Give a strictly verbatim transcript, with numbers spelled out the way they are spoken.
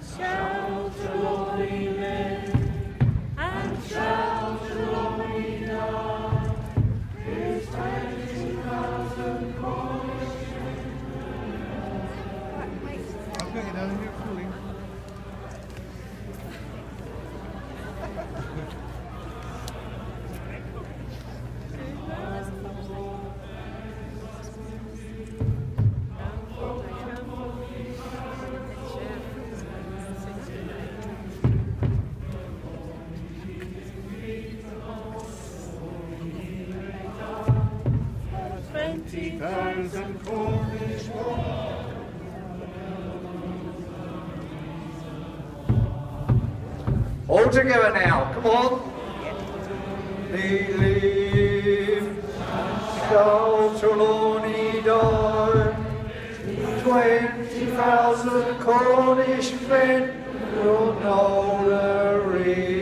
Shout glory men, and shout glory down. His twenty thousand Cornish I've got you down here cooling. twenty Thousand Cornish walk. All together now, come on. Believe, shout Trelawney die. Twenty thousand Cornish men will know the reason.